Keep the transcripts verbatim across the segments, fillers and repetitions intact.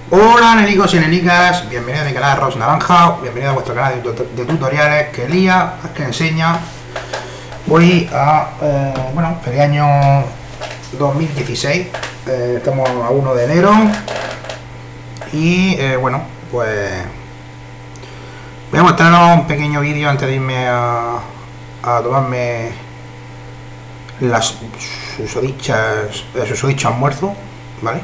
Hola nenicos y nenicas, bienvenidos a mi canal Ross Naranja, bienvenidos a vuestro canal de, de tutoriales que lía, que enseña. Voy a, eh, bueno, feliz año dos mil dieciséis, eh, estamos a uno de enero y eh, bueno, pues voy a mostraros un pequeño vídeo antes de irme a, a tomarme las susodichas, susodichos almuerzo, ¿vale?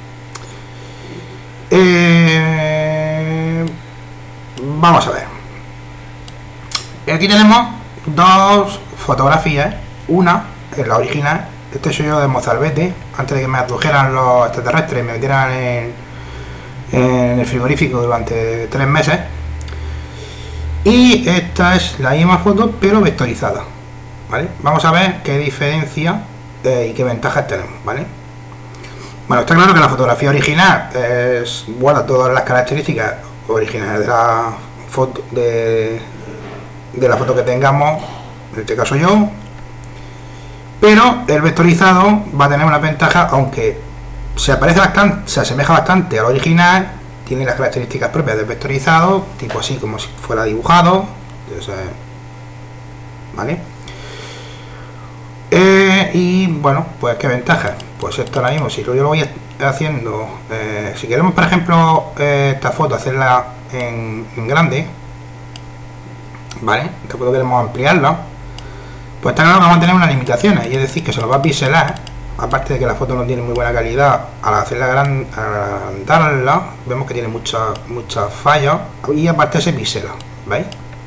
Eh, vamos a ver. Aquí tenemos dos fotografías. Una es la original. Este soy yo de Mozalbete, antes de que me abdujeran los extraterrestres y me metieran en, en el frigorífico durante tres meses. Y esta es la misma foto, pero vectorizada, ¿vale? Vamos a ver qué diferencia eh, y qué ventajas tenemos, ¿vale? Bueno, está claro que la fotografía original es, guarda todas las características originales de la foto de, de la foto que tengamos, en este caso yo, pero el vectorizado va a tener una ventaja, aunque se parece bastante, se asemeja bastante al original, tiene las características propias del vectorizado, tipo así como si fuera dibujado, entonces, ¿vale? Eh, y bueno, pues qué ventaja. Pues esto ahora mismo, si yo lo voy haciendo, eh, si queremos por ejemplo eh, esta foto hacerla en, en grande, vale, esta foto queremos ampliarla, pues está claro que vamos a tener unas limitaciones, y es decir, que se nos va a pixelar, aparte de que la foto no tiene muy buena calidad, al hacerla gran, al agrandarla, vemos que tiene muchas muchas fallas, y aparte se pixela, ¿veis?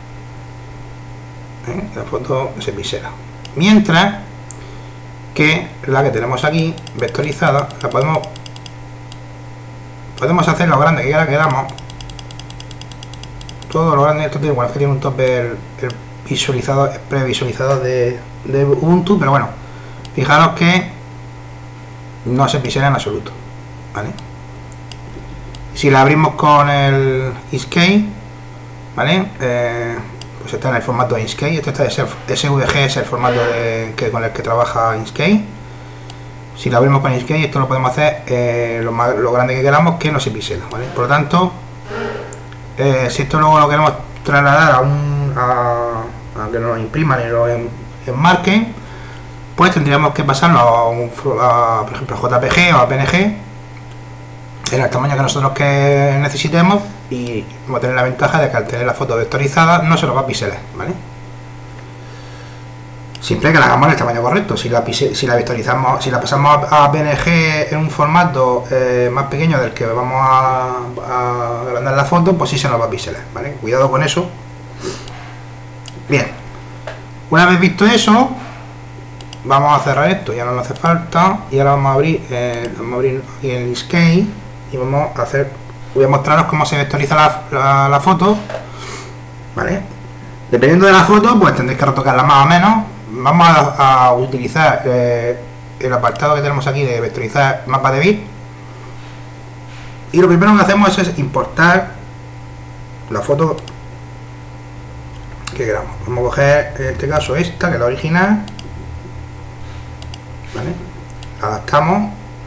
¿Eh? La foto se pixela. Mientras que la que tenemos aquí vectorizada la podemos podemos hacer lo grande que queramos, todo lo grande. Esto tiene, bueno, es que tiene un tope el, el visualizador, el previsualizador de, de Ubuntu, pero bueno, fijaros que no se pixela en absoluto, ¿vale? Si la abrimos con el Inkscape, ¿vale? Eh, pues está en el formato Inkscape. Este está de S V G, es el formato de, que, con el que trabaja Inkscape. Si lo abrimos con Inkscape, esto lo podemos hacer eh, lo, más, lo grande que queramos, que no se pixela, ¿vale? Por lo tanto, eh, si esto luego lo queremos trasladar a, un, a, a que nos lo impriman y lo enmarquen, pues tendríamos que pasarlo a, un, a por ejemplo, a J P G o a P N G en el tamaño que nosotros que necesitemos, y vamos a tener la ventaja de que al tener la foto vectorizada no se nos va a pixelar, ¿vale? Siempre que la hagamos en el tamaño correcto. Si la, si la vectorizamos, si la pasamos a P N G en un formato eh, más pequeño del que vamos a, a agrandar la foto, pues sí se nos va a pixelar, ¿vale? Cuidado con eso. Bien, una vez visto eso, vamos a cerrar esto, ya no nos hace falta, y ahora vamos a abrir, eh, vamos a abrir aquí el Inkscape y vamos a hacer, voy a mostraros cómo se vectoriza la, la, la foto, ¿vale? Dependiendo de la foto, pues tendréis que retocarla más o menos. Vamos a, a utilizar eh, el apartado que tenemos aquí de vectorizar mapa de bit, y lo primero que hacemos es importar la foto que queramos. Vamos a coger en este caso esta, que es la original, ¿vale? La adaptamos,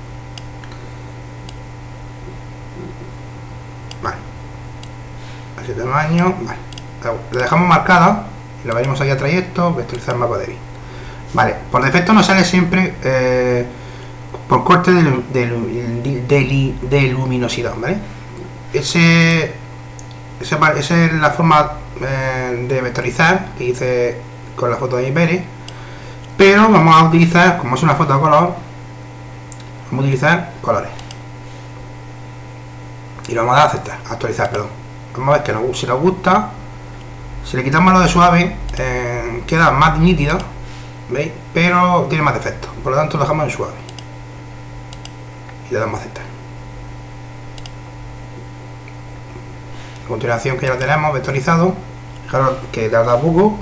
vale, a ese tamaño, vale, la dejamos marcada y la venimos aquí a trayecto, vectorizar mapa de bit, vale. Por defecto nos sale siempre eh, por corte de, de, de, de, de luminosidad, ¿vale? Ese, ese, esa es la forma eh, de vectorizar que hice con la foto de Iberi, pero vamos a utilizar, como es una foto de color, vamos a utilizar colores y lo vamos a dar a aceptar, actualizar, perdón. Vamos a ver que nos, si nos gusta, si le quitamos lo de suave, eh, queda más nítido, ¿veis? Pero tiene más defectos, por lo tanto lo dejamos en suave y le damos a aceptar. A continuación, que ya lo tenemos vectorizado, fijaros que tarda poco.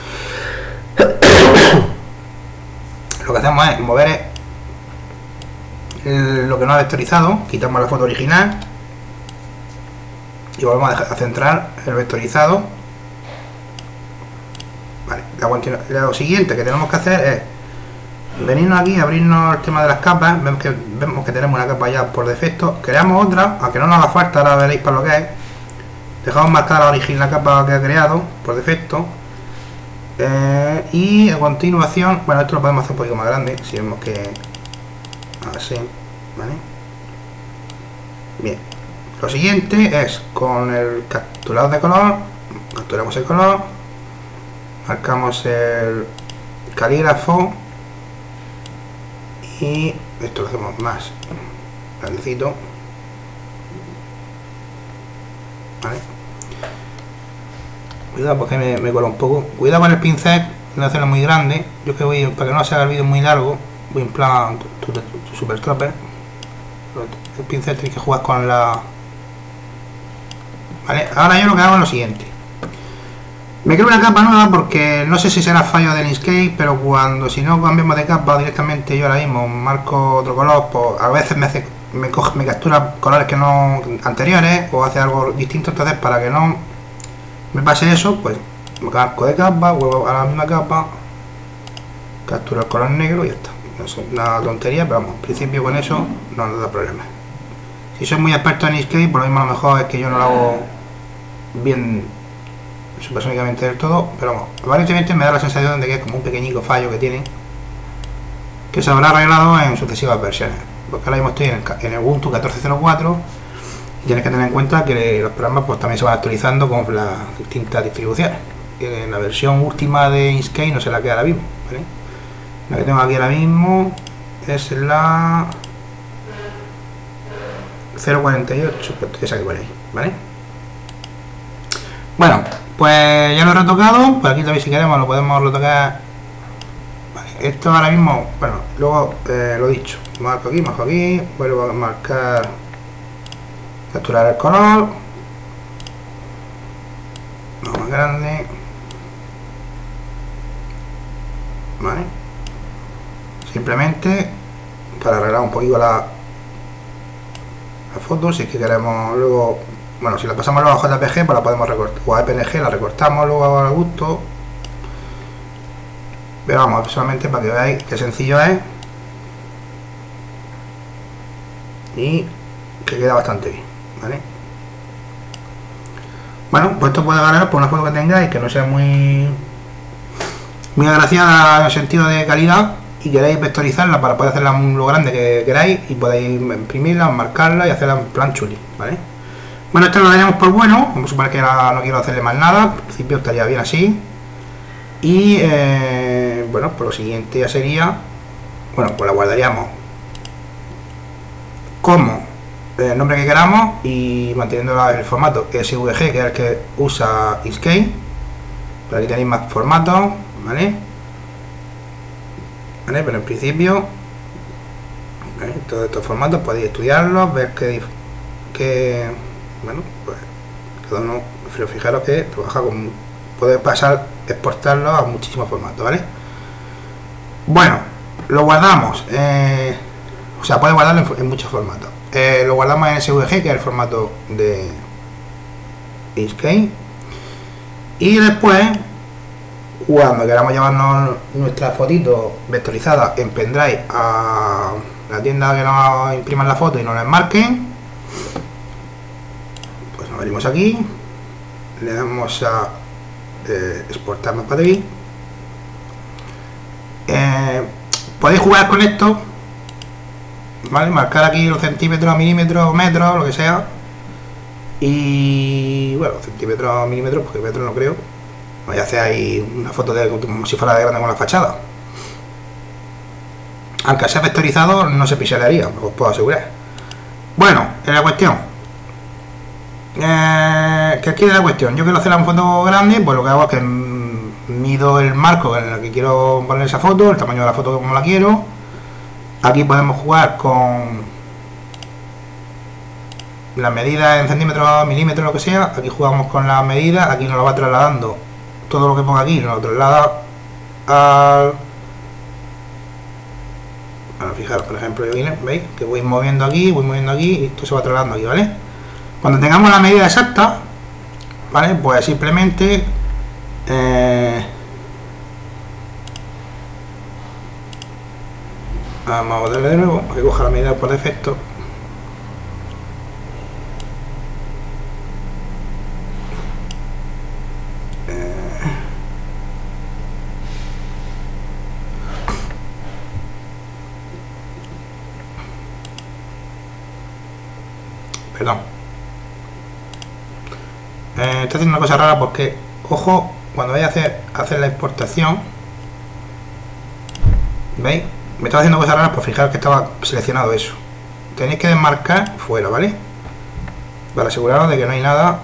Lo que hacemos es mover el, lo que no ha vectorizado, quitamos la foto original y volvemos a, dejar, a centrar el vectorizado, vale. Lo siguiente que tenemos que hacer es venirnos aquí, abrirnos el tema de las capas, vemos que, vemos que tenemos una capa ya por defecto, creamos otra, aunque no nos haga falta, ahora veréis para lo que es. Dejamos marcar la origen, la capa que ha creado por defecto, eh, y a continuación, bueno, esto lo podemos hacer un poquito más grande, si vemos que así, ¿vale? Bien, lo siguiente es con el capturador de color, capturamos el color, marcamos el calígrafo y esto lo hacemos más grandecito, ¿vale? Cuidado porque me, me cola un poco, cuidado con el pincel, no hacerlo muy grande. Yo que voy, para que no se haga el vídeo muy largo, voy en plan tu, tu, tu, tu Super Trooper. El pincel tenéis que jugar con la... Vale, ahora yo lo que hago es lo siguiente. Me creo una capa nueva porque no sé si será fallo del Inkscape, pero cuando si no cambiamos de capa directamente, yo ahora mismo marco otro color, pues a veces me hace me coge, me captura colores que no anteriores o hace algo distinto. Entonces, para que no me pase eso, pues me marco de capa, vuelvo a la misma capa, capturo el color negro y ya está. No es una tontería, pero vamos, en principio con eso no nos da problema. Si soy muy experto en Inkscape, por lo mismo a lo mejor es que yo no lo hago bien supersónicamente del todo, pero vamos, aparentemente me da la sensación de que es como un pequeñico fallo que tiene, que se habrá arreglado en sucesivas versiones, porque ahora mismo estoy en el, en el Ubuntu catorce cero cuatro y tienes que tener en cuenta que los programas pues también se van actualizando con las distintas distribuciones. En la versión última de Inkscape no se la queda ahora mismo, ¿vale? La que tengo aquí ahora mismo es la cero cuarenta y ocho, esa que por ahí, ¿vale? Bueno, pues ya lo he retocado, por aquí también si queremos lo podemos retocar. Vale, esto ahora mismo, bueno, luego eh, lo dicho, marco aquí, marco aquí, vuelvo a marcar, capturar el color, no más grande, vale, simplemente para arreglar un poquito la, la foto, si es que queremos luego. Bueno, si la pasamos luego a J P G, pues la podemos recortar, o a P N G, la recortamos luego a gusto. Pero vamos, solamente para que veáis qué sencillo es y que queda bastante bien, ¿vale? Bueno, pues esto puede valer por una foto que tengáis que no sea muy muy agraciada en el sentido de calidad y queréis vectorizarla para poder hacerla lo grande que queráis y podéis imprimirla, marcarla y hacerla en plan chuli, ¿vale? Bueno, esto lo daríamos por bueno, vamos a suponer que ahora no quiero hacerle más nada, en principio estaría bien así. Y eh, bueno, pues lo siguiente ya sería, bueno, pues la guardaríamos como el nombre que queramos y manteniendo el formato S V G, que es el que usa Inkscape. Por aquí tenéis más formatos, ¿vale? ¿Vale? Pero en principio, ¿vale? Todos estos formatos podéis estudiarlos, ver que, que bueno, pues cada uno, pero fijaros que trabaja con, puede pasar, exportarlo a muchísimos formatos, ¿vale? Bueno, lo guardamos, eh, o sea, puede guardarlo en, en muchos formatos. Eh, lo guardamos en S V G, que es el formato de Inkscape, y después, cuando queramos llevarnos nuestra fotito vectorizada en pendrive a la tienda que nos impriman la foto y nos la enmarquen, abrimos aquí, le damos a eh, exportar mapatería. Eh, podéis jugar con esto, ¿vale? Marcar aquí los centímetros, milímetros, metros, lo que sea. Y bueno, centímetros, milímetros, porque metros no creo. Voy a hacer ahí una foto de como si fuera de grande con la fachada. Aunque sea vectorizado, no se pixelaría, os puedo asegurar. Bueno, en la cuestión. Eh, que aquí de la cuestión, yo quiero hacer una foto grande, pues lo que hago es que mido el marco en el que quiero poner esa foto, el tamaño de la foto como la quiero. Aquí podemos jugar con las medidas en centímetros, milímetros, lo que sea. Aquí jugamos con las medidas, aquí nos lo va trasladando todo lo que ponga aquí, nos lo traslada al... Bueno, fijaros, por ejemplo, yo aquí, veis que voy moviendo aquí, voy moviendo aquí y esto se va trasladando aquí, ¿vale? Cuando tengamos la medida exacta, ¿vale? Pues simplemente eh, Vamos a darle de nuevo, hay que coger la medida por defecto. Perdón. Eh, estoy haciendo una cosa rara porque, ojo, cuando vaya a hacer, a hacer la importación, ¿veis? Me estaba haciendo cosas raras, pues fijaros que estaba seleccionado eso. Tenéis que desmarcar fuera, ¿vale? Para aseguraros de que no hay nada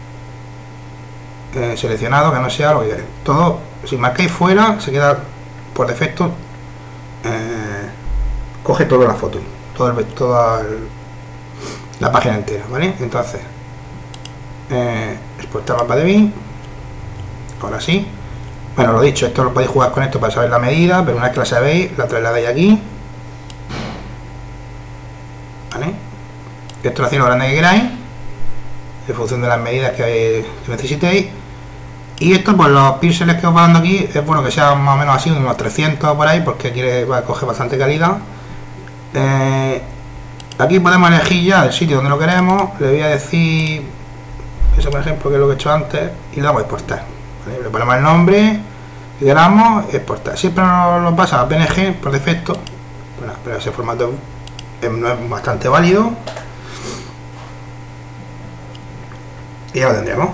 eh, seleccionado, que no sea lo que todo. Si marcáis fuera, se queda por defecto, eh, coge toda la foto, todo el, toda el, la página entera, ¿vale? Entonces, eh, exportar mapa de bin. Ahora sí. Bueno, lo dicho, esto lo podéis jugar con esto para saber la medida, pero una vez que la sabéis, la trasladáis aquí, ¿vale? Esto lo hacéis lo grande que queráis, en función de las medidas que, que necesitéis. Y esto, pues los píxeles que os va dando aquí, es bueno que sean más o menos así, unos trescientos por ahí, porque quiere, va a coger bastante calidad. Eh, aquí podemos elegir ya el sitio donde lo queremos. Le voy a decir, eso por ejemplo, que es lo que he hecho antes, y le damos a exportar. ¿Vale? Le ponemos el nombre que queramos, exportar. Siempre nos lo pasa a P N G por defecto, bueno, pero ese formato es, no es bastante válido. Y ya lo tendríamos.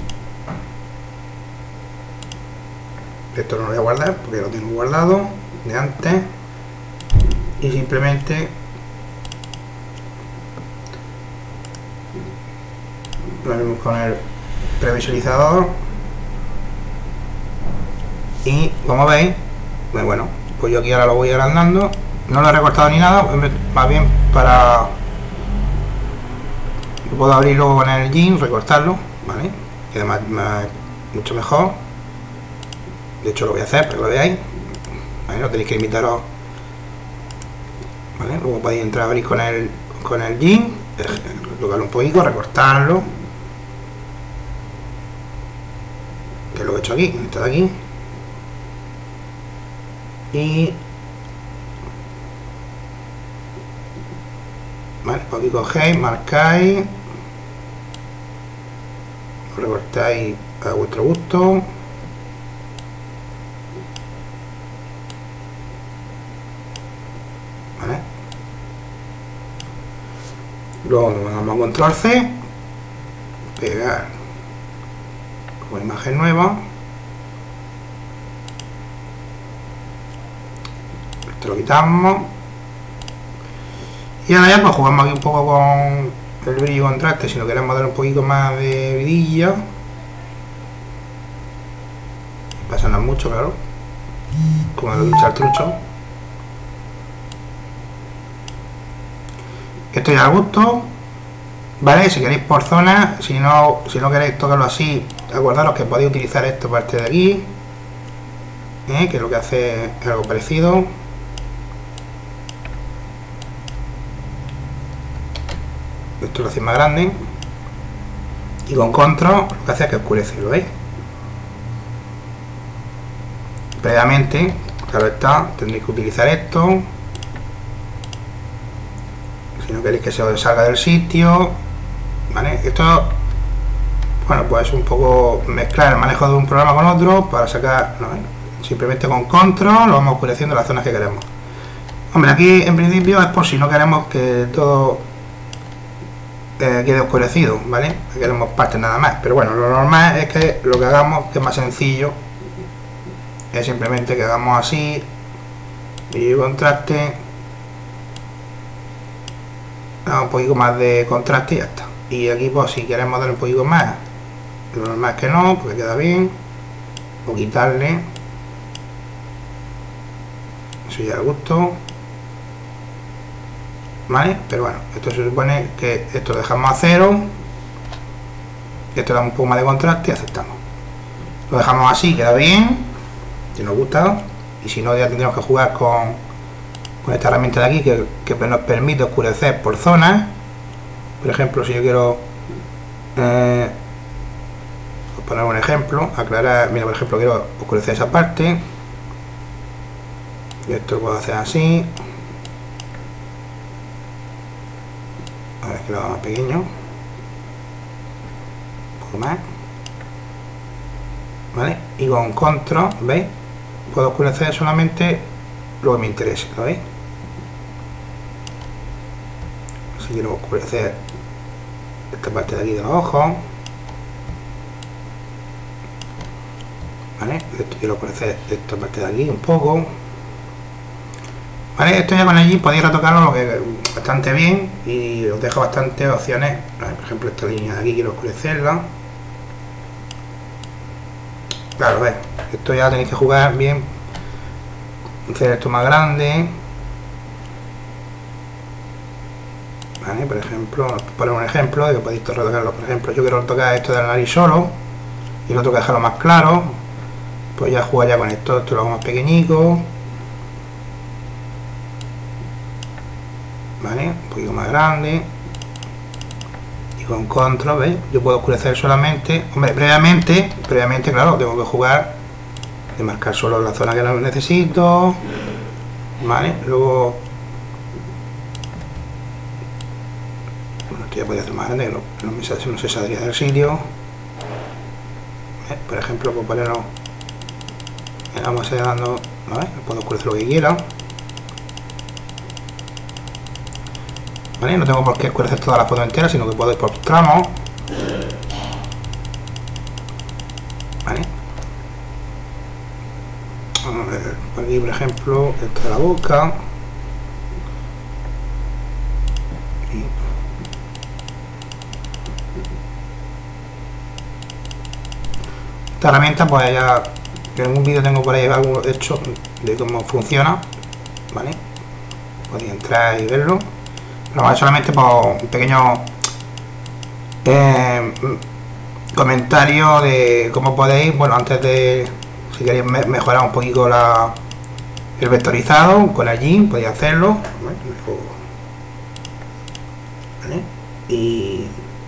Esto no lo voy a guardar porque lo tengo guardado de antes. Y simplemente lo haremos con el previsualizador. Y como veis, pues bueno, pues yo aquí ahora lo voy agrandando. No lo he recortado ni nada, más bien para... Puedo abrir luego con el Gin, recortarlo, ¿vale? Queda más, más, mucho mejor. De hecho lo voy a hacer para que lo veáis. ¿Vale? No tenéis que imitaros. ¿Vale? Luego podéis entrar a abrir con el con el Gin, tocarlo un poquito, recortarlo. Que es lo que he hecho aquí, esto de aquí. Y vale, pues aquí cogéis, marcáis, lo recortáis a vuestro gusto. Vale. Luego nos vamos a control C, pegar como imagen nueva. Esto lo quitamos. Y ahora ya pues jugamos aquí un poco con el brillo y contraste, si lo queremos dar un poquito más de vidilla. Pasarnos mucho, claro. Como lo dicho al trucho. Esto ya al gusto. Vale, si queréis por zona, si no, si no queréis tocarlo así, acordaros que podéis utilizar esto parte de aquí. ¿Eh? Que lo que hace es algo parecido. Esto lo hace más grande. Y con control lo que hace es que oscurece, ¿lo veis? Previamente, claro está, tendréis que utilizar esto. Si no queréis que se os salga del sitio, ¿vale? Esto, bueno, pues un poco mezclar el manejo de un programa con otro para sacar, ¿no? Simplemente con control lo vamos oscureciendo las zonas que queremos. Hombre, aquí en principio es por si no queremos que todo eh, quede oscurecido, ¿vale? Queremos partes nada más, pero bueno, lo normal es que lo que hagamos, que es más sencillo, es simplemente que hagamos así y contraste, damos un poquito más de contraste y ya está. Y aquí pues si queremos dar un poquito más, lo normal es que no, porque queda bien, o quitarle, eso ya al gusto, ¿vale? Pero bueno, esto se supone que esto lo dejamos a cero, esto da un poco más de contraste y aceptamos. Lo dejamos así, queda bien, si nos gusta, y si no ya tendremos que jugar con, con esta herramienta de aquí que, que nos permite oscurecer por zonas. Por ejemplo, si yo quiero eh, poner un ejemplo, aclarar, mira, por ejemplo, quiero oscurecer esa parte, y esto lo puedo hacer así, y lo hago más pequeño, un poco más, ¿vale? Y con control, ¿veis? Puedo oscurecer solamente lo que me interese, ¿lo veis? Si quiero oscurecer esta parte de aquí de los ojos, ¿vale? Esto quiero oscurecer esta parte de aquí un poco, ¿vale? Esto ya con allí podéis retocarlo lo que bastante bien y os dejo bastantes opciones. Por ejemplo, esta línea de aquí quiero oscurecerla. Claro, ¿ves? Esto ya tenéis que jugar bien, hacer esto más grande, ¿vale? Por ejemplo, poner un ejemplo de que podéis retocarlo. Por ejemplo, yo quiero retocar esto de la nariz solo y el otro que dejarlo más claro, pues ya jugaría con esto. Esto lo hago más pequeñico, ¿vale? Un poquito más grande, y con control, ¿veis? Yo puedo oscurecer solamente, hombre, previamente, previamente, claro, tengo que jugar de marcar solo la zona que no necesito, ¿vale? Luego, bueno, esto ya podría hacer más grande, que no, no, me, no se saldría del sitio, ¿vale? Por ejemplo, puedo ponerlo, vamos a ir dando, ¿vale? Puedo oscurecer lo que quiera, ¿vale? No tengo por qué oscurecer toda la foto entera, sino que puedo ir por tramos, ¿vale? Vamos a ver, por aquí por ejemplo, esto de la boca, y esta herramienta, pues ya en un vídeo tengo por ahí algo hecho de cómo funciona, ¿vale? Podéis entrar y verlo. Pero solamente por un pequeño eh, comentario de cómo podéis, bueno, antes de, si queréis me mejorar un poquito la, el vectorizado con allí, podéis hacerlo, ¿vale? Y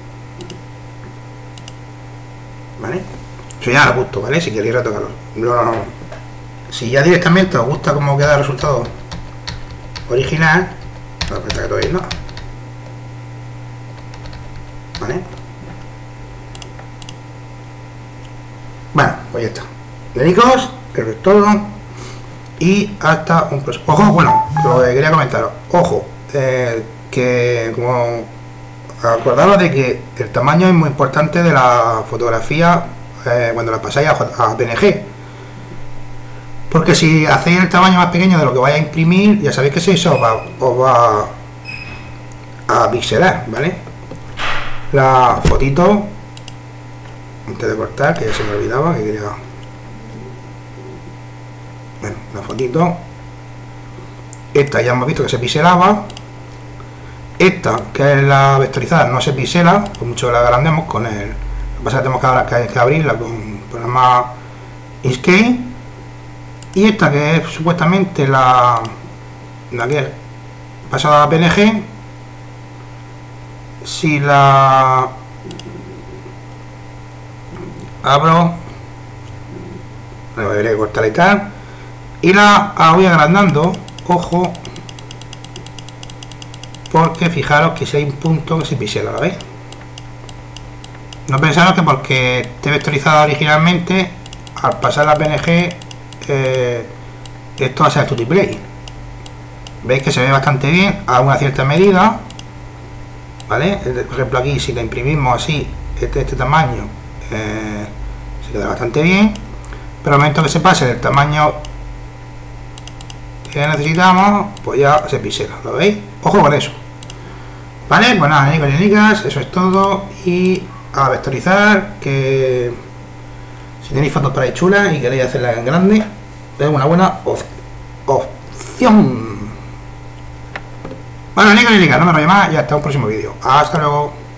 ¿vale? Eso ya a gusto, ¿vale? Si queréis retocarlo. No, no, no. Si ya directamente os gusta cómo queda el resultado original, no da cuenta que todavía no, ¿vale? Bueno, pues ya está. Dedicos, eso es todo. Y hasta un próximo. Ojo, bueno, lo que quería comentaros. Ojo, eh, que como acordaros de que el tamaño es muy importante de la fotografía eh, cuando la pasáis a, a P N G. Porque si hacéis el tamaño más pequeño de lo que vais a imprimir, ya sabéis que si eso os va, os va a pixelar, ¿vale? La fotito, antes de cortar, que ya se me olvidaba, que quería... Bueno, la fotito. Esta ya hemos visto que se pixelaba. Esta, que es la vectorizada, no se pixela, por mucho que la agrandemos con el... Lo que pasa es que tenemos que, ahora que, que abrirla con el programa Inkscape. Y esta, que es supuestamente la, la que es pasada a P N G, si la abro, la voy a cortar y tal, y la, la voy agrandando, ojo, porque fijaros que si hay un punto que se pixela, ¿la veis? No pensaros que porque esté vectorizada originalmente, al pasar la P N G, Eh, esto va a ser Tutti-Play. Veis que se ve bastante bien a una cierta medida, ¿vale? Por ejemplo, aquí si la imprimimos así, este, este tamaño, eh, se queda bastante bien, pero al momento que se pase del tamaño que necesitamos, pues ya se pixela, ¿lo veis? Ojo con eso, ¿vale? Pues nada, Nicos y Nicas, eso es todo. Y a vectorizar, que si tenéis fotos por ahí chulas y queréis hacerlas en grande, es una buena op opción. Bueno, Nicos y Nicas, no me rollo más y hasta un próximo vídeo. Hasta luego.